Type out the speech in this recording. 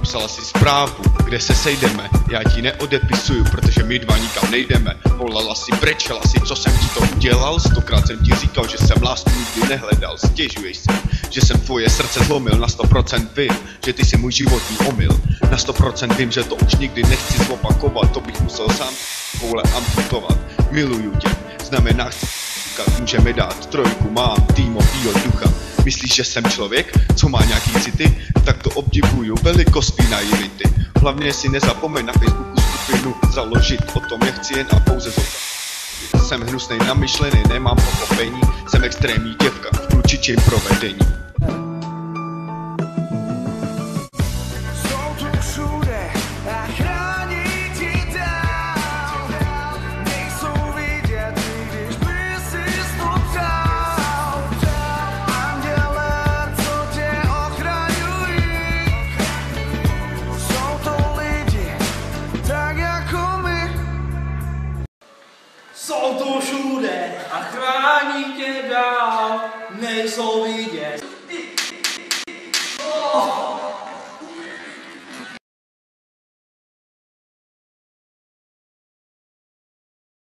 Psala si zprávu, kde se sejdeme. Já ti neodepisuju, protože my dva nikam nejdeme. Volala si, brečela si, co jsem ti to udělal. 100krát jsem ti říkal, že jsem lásku nikdy nehledal. Stěžuješ se, že jsem tvoje srdce zlomil. Na 100% vím, že ty jsi můj životní omyl. Na 100% vím, že to už nikdy nechci zopakovat. To bych musel sám koule amputovat. Miluju tě, znamená chci, můžeme dát trojku, mám týmovýho ducha. Myslíš, že jsem člověk, co má nějaký city? Tak to obdivuju, velikost tvý naivity. Hlavně si nezapomeň na Facebooku skupinu založit. O tom je chci jen a pouze zotat. Jsem hnusnej, namyšlený, nemám pochopení. Jsem extrémní děvka v klučičím provedení. Jsou tu všude a chrání tě dál, nejsou vidět.